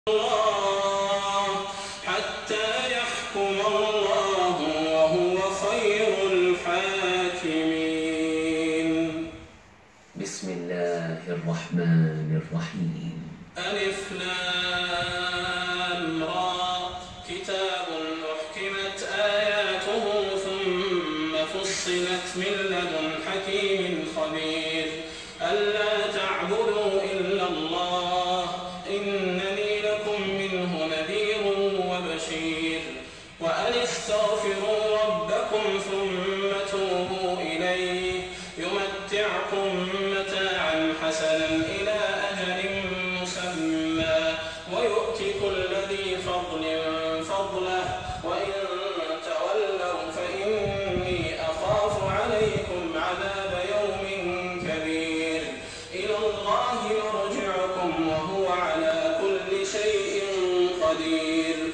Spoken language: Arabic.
الله حتى يحكم الله وهو خير الحاكمين. بسم الله الرحمن الرحيم. ألف لام را كتاب أحكمت آياته ثم فصلت من لدن حكيم خبير ألا تعبدوا إلا الله إنني لكم منه نذير وبشير وأن استغفروا ربكم ثم توبوا إليه يمتعكم متاعا حسنا إلى أجل مسمى ويؤتي كل ذي فضل فضله وإن تولوا فإني أخاف عليكم عذاب يوم كبير إلى الله مرجعكم وهو على كل شيء قدير.